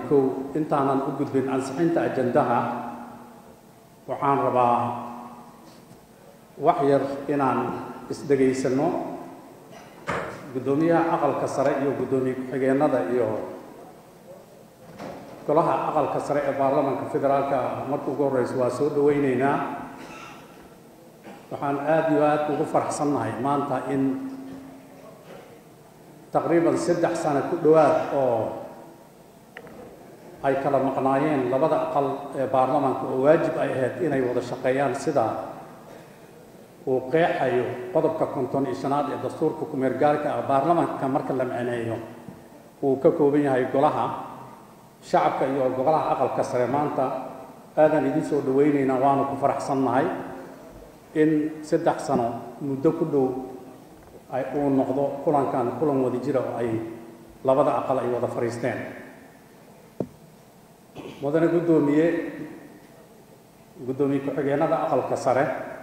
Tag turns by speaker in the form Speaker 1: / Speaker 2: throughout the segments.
Speaker 1: kow intaanan u gudbin ansixinta ajandaha waxaan rabaa wax yar inaan isdhegaysano gudoomiyaha aqalka sare iyo gudoomiye ku-xigeenada iyo golaha aqalka sare ee baarlamaanka federaalka markii ugu horeysa waa soo dhaweyneynaa. waxaan aad iyo aad ugu faraxsannahay maanta in taqriiban 3 sano ku dhowaad oo ay kala maqnaayeen labada aqal ee baarlamaanka oo waajib ay ahayd inay wada shaqeeyaan sida uu qeexayo qodobka 55aad ee dastuurka ku-meelgaarka ah baarlamaanka marka la macneeyo uu ka kooban yahay golaha shacabka iyo golaha aqalka sare. maanta aadan idin soo dhaweyneynaa waanu ku faraxsannahay in 3 sano muddo ku dhow ay uu noqdo kulan wada jira oo ay labada aqal ay wada fariisteen. mudane gudoomiye ku-xigeenada aqalka sare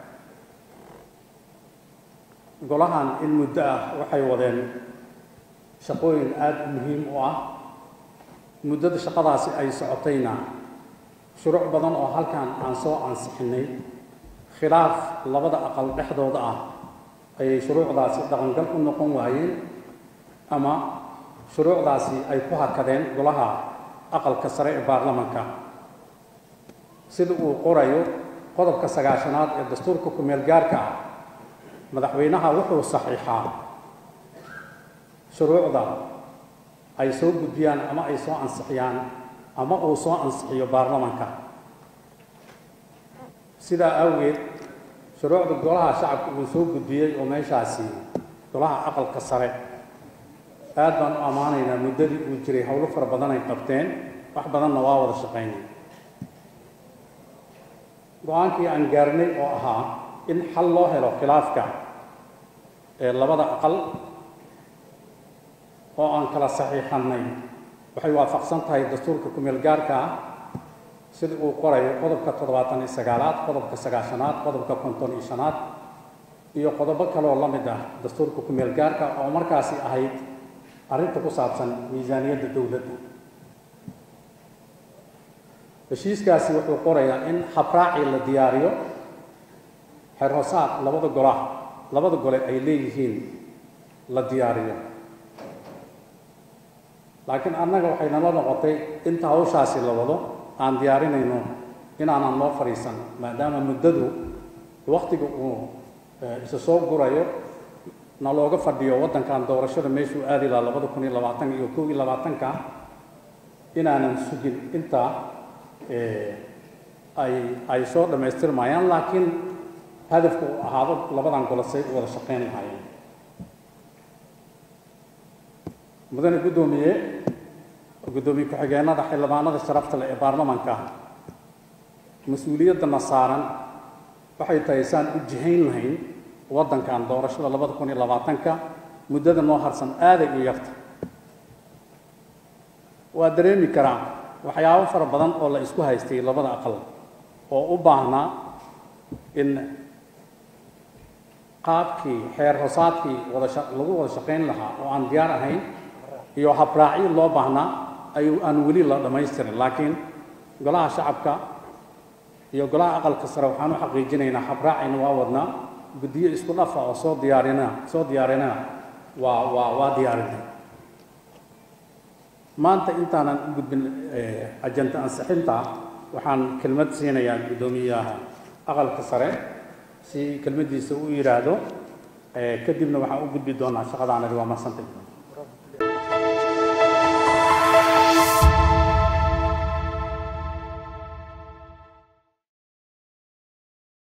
Speaker 1: golahan in muddo ah waxay wadeen shaqooyin aad muhiim u ah. muddada shaqadaasi ay socotayna shuruuc badan oo halkan aan soo ansixinay khilaaf labada aqal dhexdooda ah ayay shuruucdaasi dhaqangal u noqon waayeen ama shuruucdaasi ay ku hakadeen golaha aqalka sare ee baarlamaanka. sida uu qorayo qodobka 9aad ee dastuurka ku-meelgaarka ah madaxweynaha wuxuu saxiixaa shuruucda ay soo gudbiyaan ama ay soo ansixiyaan ama uu soo ansixiyo baarlamaanka. sidaa awgeed shuruucda golaha shacabka uu soo gudbiyey oo meeshaasi golaha aqalka sare aad baan u ammaanaynaa. muddadii uu jiray howlo fara badan ay qabteen, wax badanna waa wada shaqaynay. go-aankii aan gaarnay oo ahaa in xal loo helo khilaafka ee labada aqal oo aan kala saxiixannay waxay waafaqsan tahay dastuurka ku-meelgaarka ah sida uu qorayo qodobka 79aad qodobka 9aad qodobka 55aad iyo qodobo kale oo la mid ah dastuurka ku-meelgaarka oo markaasi ahayd arrinta ku saabsan miisaaniyadda dowladda. heshiiskaasi wuxuu qorayaa in habraaci la diyaariyo xeer hoosaad labada gole ay leeyihiin la diyaariyo. laakiin annaga waxay nala noqotay inta hawshaasi la wado aan diyaarinayno inaanan loo fadhiisan maadaama muddadu waqtiga uu isa soo gurayo na looga fadhiyo waddankan doorashada meeshuu aadi lahaa 2020 iyo 2021 inaanan sugin intaa ay soo dhammaystirmayaan. laakiin hadafku uu ahaado labadan gole say u wada shaqayn lahaayeen. mudane gudoomiye ku-xigeenada xildhibaanada sharafta leh ee baarlamaanka mas-uuliyaddana saaran waxay tahay saan u jihayn lahayn waddankan doorashada 2020 muddada noo harsan aaday u yarta. waa dareemi karaa waxyaabo fara badan oo la isku haystay labada aqal oo u baahnaa in qaabkii xeer hoosaadkii lagu wada shaqayn lahaa oo aan diyaar ahayn iyo habraacyo loo baahnaa aan weli la dhammaystirin. laakiin golaha shacabka iyo golaha aqalka sare waxaan u xaqiijinaynaa habraacayna waa wadnaa. guddiyo isku dhafa oo soo diyaarinana waa diyaarinay. maanta intaanan u gudbin ajanta ansixinta waxaan kelmad siinayaa gudoomiyaha aqalka sare si kelmadiisa u yiraahdo kadibna waxaan u gudbi doonaa shaqadaanadi. waa mahadsantahay.